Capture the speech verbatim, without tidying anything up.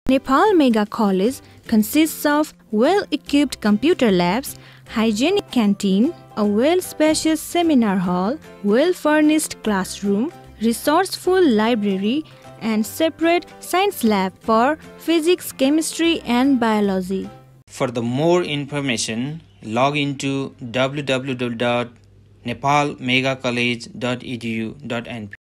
Nepal Mega College consists of well-equipped computer labs, hygienic canteen, a well-spacious seminar hall, well-furnished classroom, resourceful library, and separate science lab for physics, chemistry, and biology. For the more information, log into w w w dot nepal mega college dot e d u dot n p.